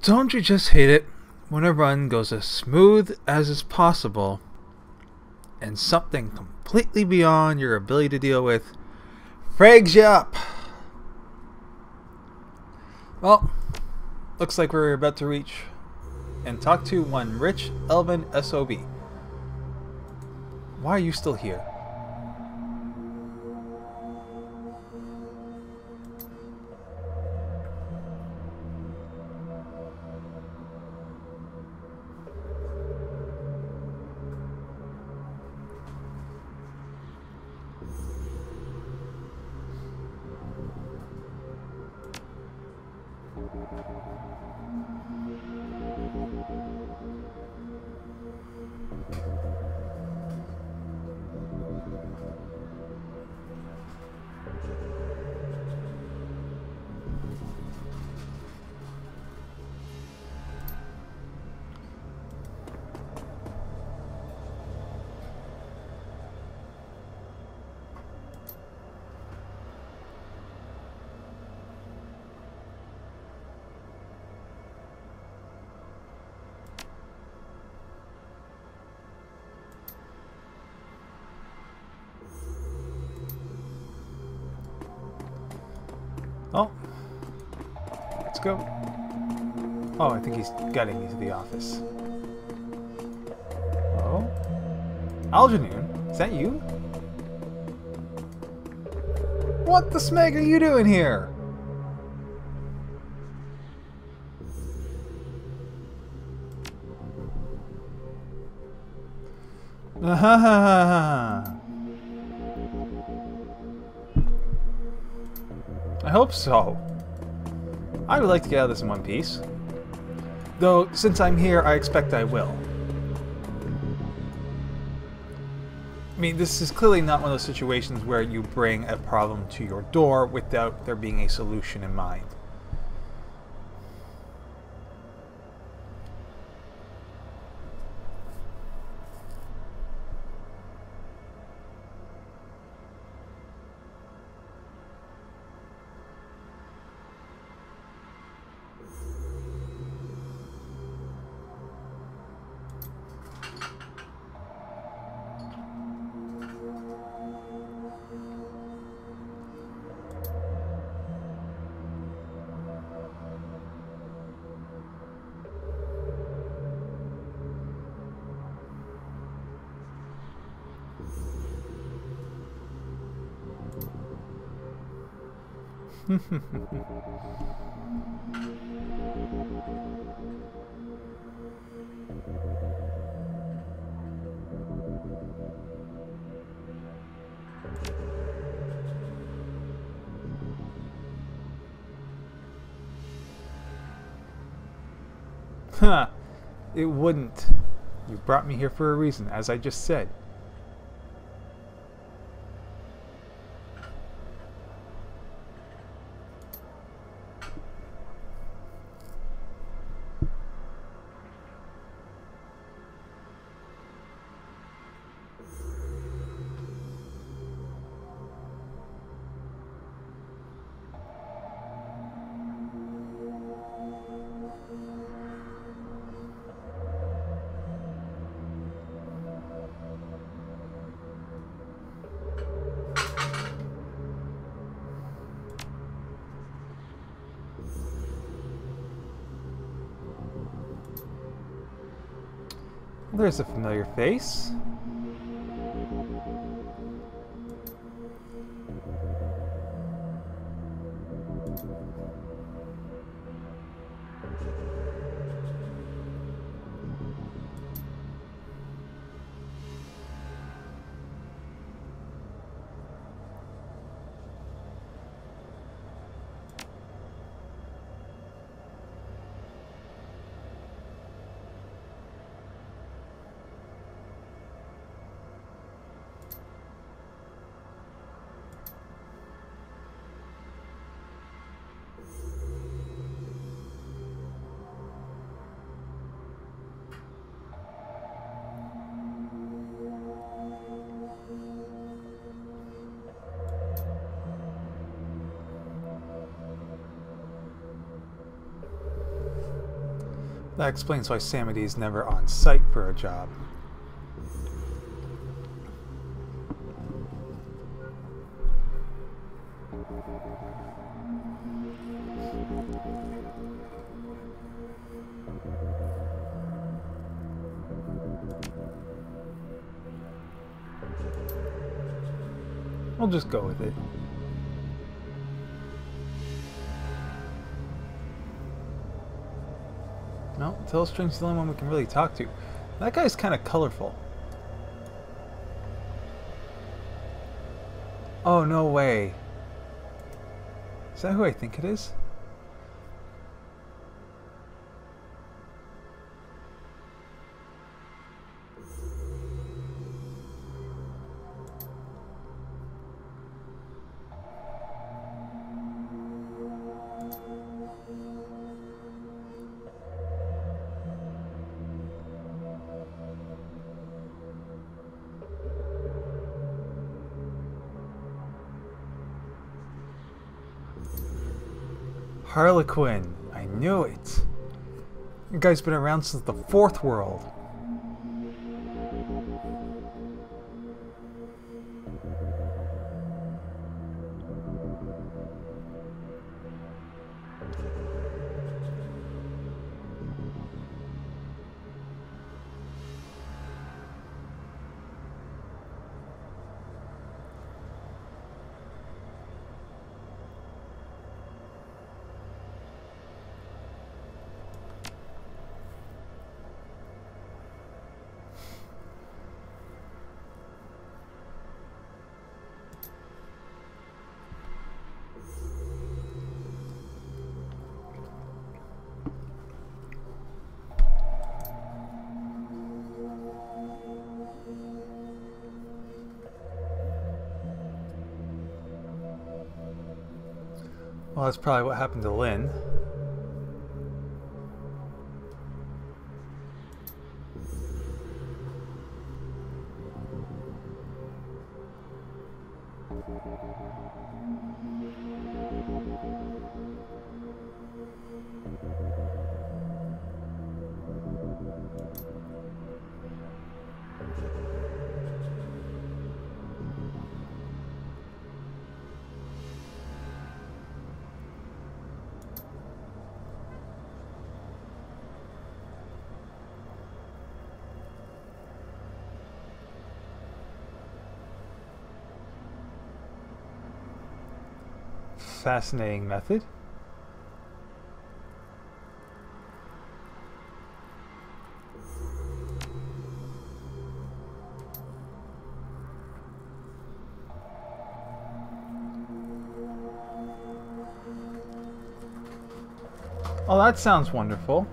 Don't you just hate it when a run goes as smooth as is possible and something completely beyond your ability to deal with frags you up? Well, looks like we're about to reach and talk to one rich elven SOB. Why are you still here? Oh, let's go. Oh, I think he's getting me to the office. Oh? Algernon, is that you? What the smeg are you doing here? I hope so. I would like to get out of this in one piece. Though, since I'm here, I expect I will. I mean, this is clearly not one of those situations where you bring a problem to your door without there being a solution in mind. Huh. It wouldn't. You brought me here for a reason, as I just said. There's a familiar face. That explains why Samity is never on site for a job. We'll just go with it. No, Telestrain's the only one we can really talk to. That guy's kind of colorful. Oh, no way. Is that who I think it is? Harlequin. I knew it. You guy's been around since the Fourth World. Well, that's probably what happened to Lynn. Fascinating method. Oh, that sounds wonderful.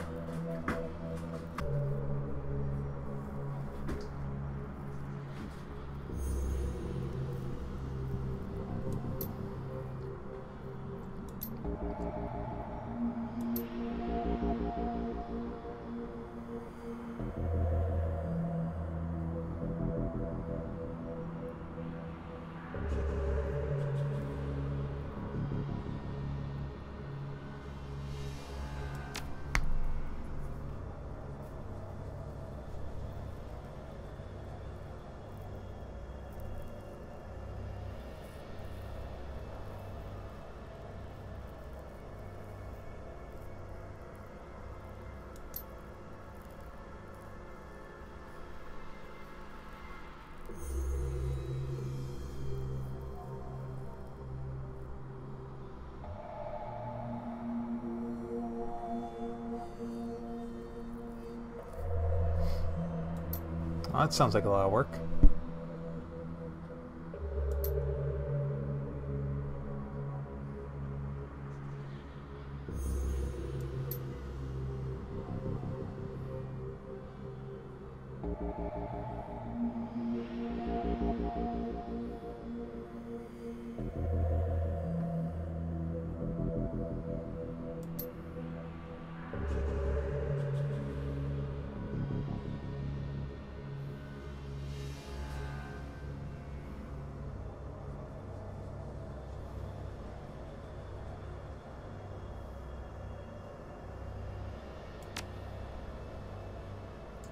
Oh, that sounds like a lot of work.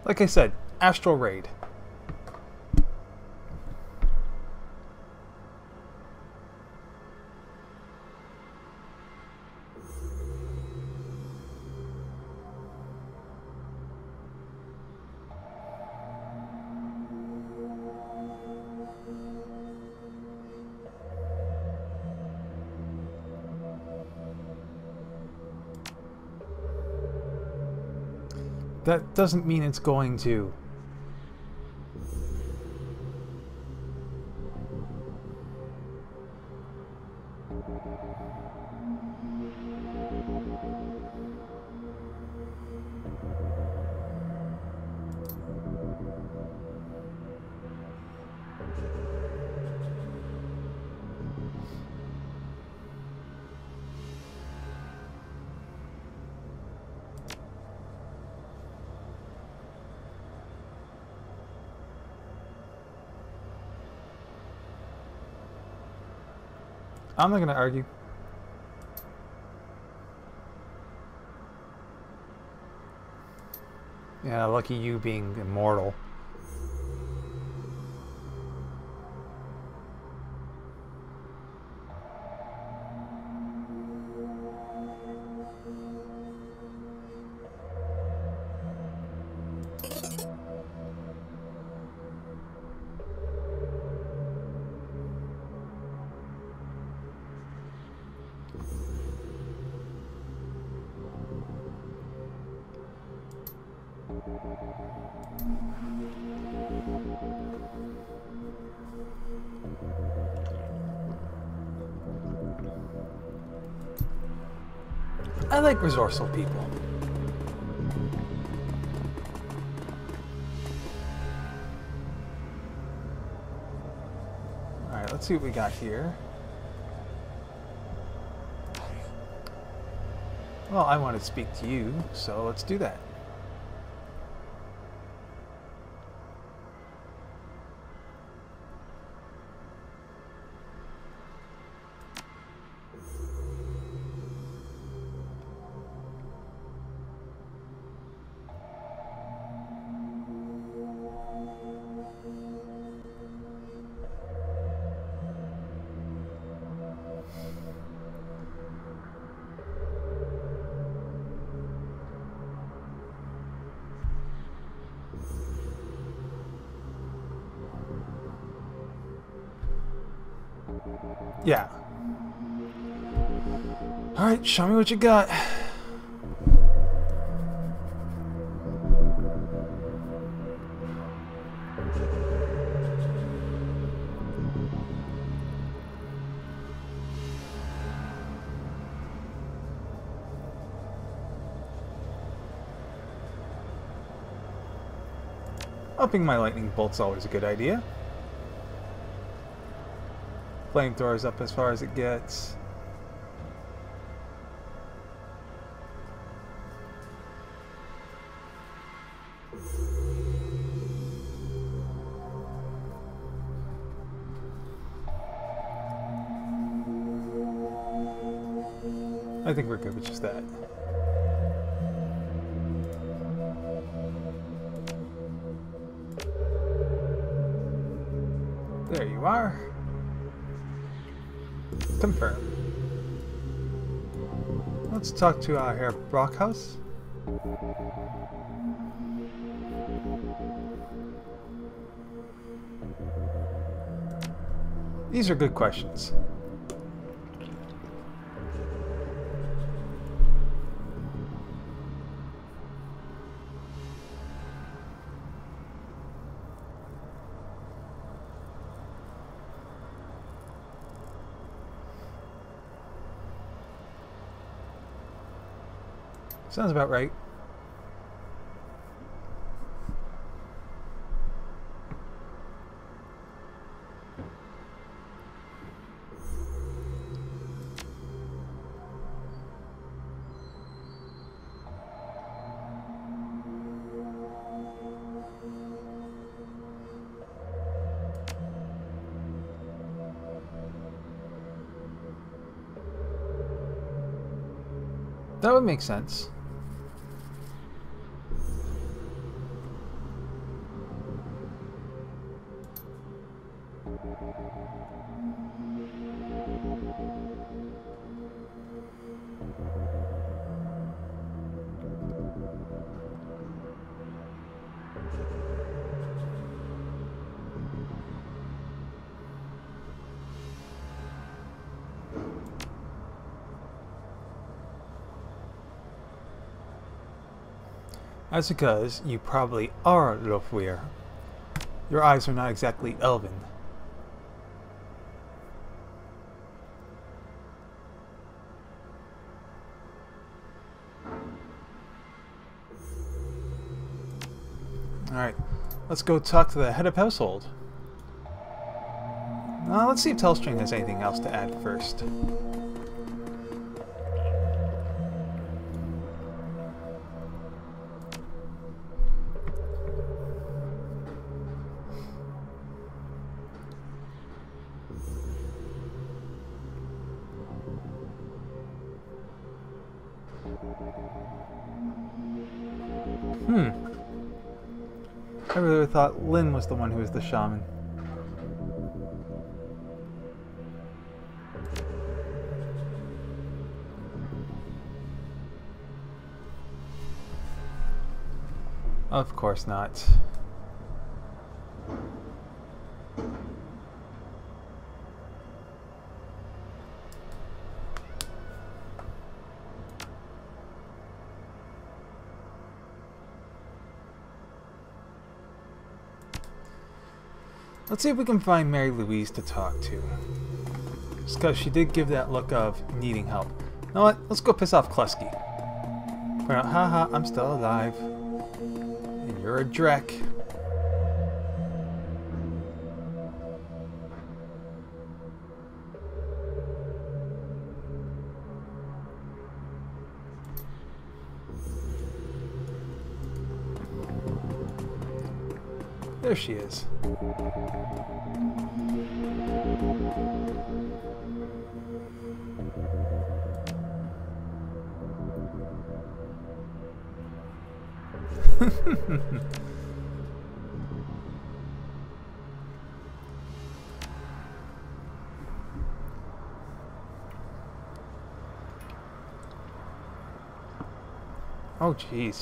Like I said, Astral Raid. That doesn't mean it's going to. I'm not going to argue. Yeah, lucky you being immortal. I like resourceful people. Alright, let's see what we got here. Well, I want to speak to you, so let's do that. Yeah. Alright, show me what you got. Upping my lightning bolt's always a good idea. Flamethrowers up as far as it gets. I think we're good with just that. There you are. Confirm. Let's talk to Herr Brockhaus. These are good questions. Sounds about right. That would make sense. That's because you probably are Lofweir. Your eyes are not exactly elven. Alright, let's go talk to the head of household. Let's see if Telestrain has anything else to add first. I really thought Lynn was the one who was the shaman. Of course not. Let's see if we can find Mary Louise to talk to. Just because she did give that look of needing help. You know what? Let's go piss off McKlusky. Point out, haha, I'm still alive. And you're a dreck. There she is. Oh, jeez.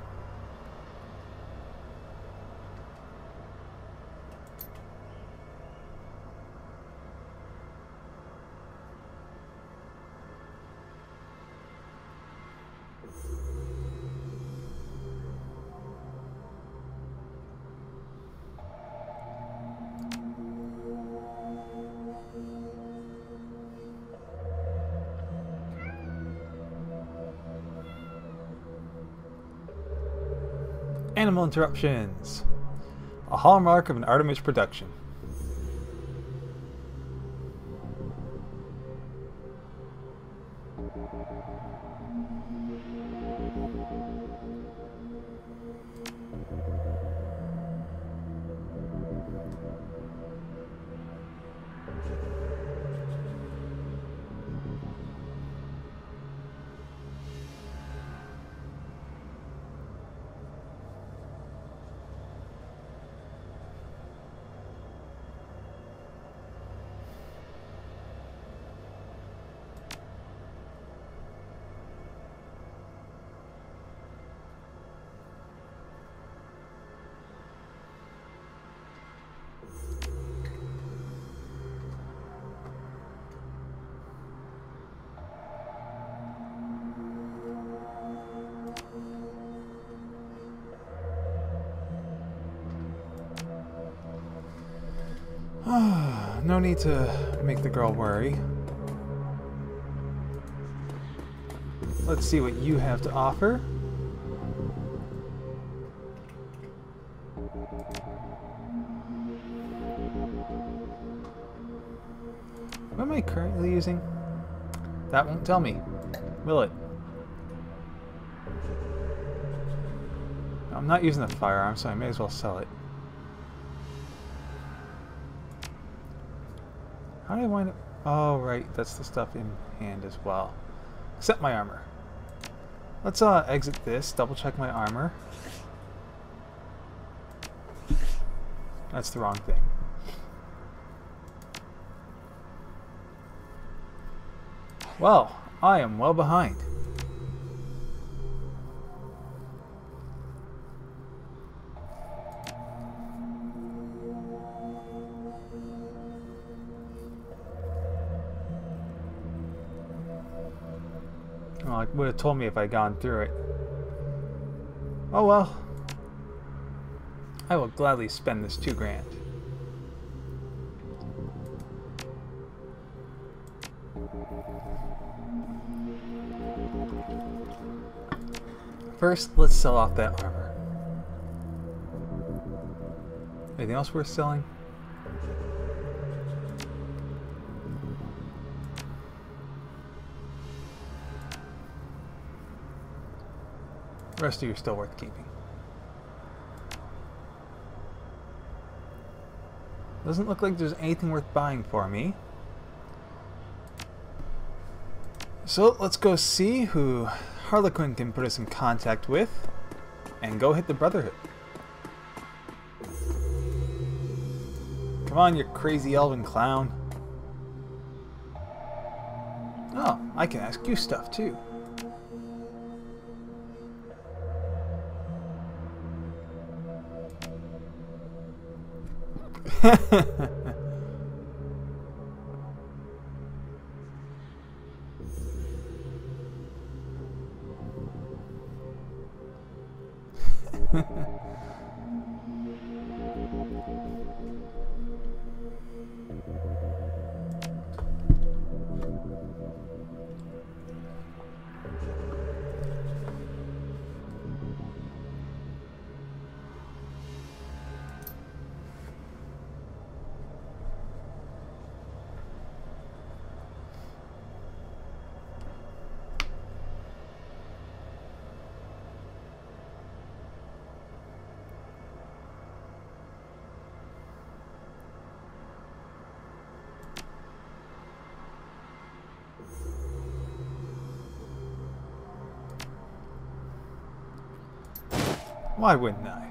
Animal interruptions. A hallmark of an Artimage production. No need to make the girl worry. Let's see what you have to offer. What am I currently using? That won't tell me, will it? I'm not using a firearm, so I may as well sell it. How do I wind up? Oh, right, that's the stuff in hand as well. Except my armor. Let's exit this, double check my armor. That's the wrong thing. Well, I am well behind. Well, it would have told me if I'd gone through it. Oh well. I will gladly spend this $2,000. First, let's sell off that armor. Anything else worth selling? The rest of you are still worth keeping. Doesn't look like there's anything worth buying for me. So let's go see who Harlequin can put us in contact with and go hit the Brotherhood. Come on, you crazy elven clown. Oh, I can ask you stuff too. Why wouldn't I?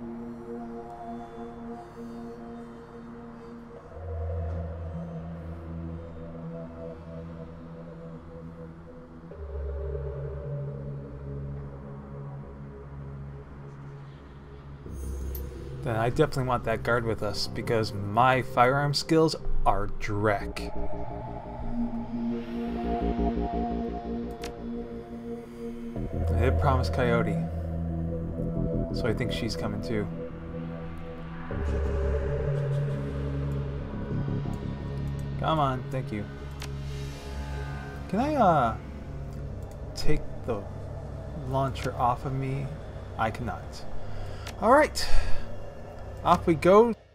Then I definitely want that guard with us because my firearm skills are dreck. I did promise Coyote. So I think she's coming too. Come on, thank you. Can I take the launcher off of me? I cannot. Alright. Off we go.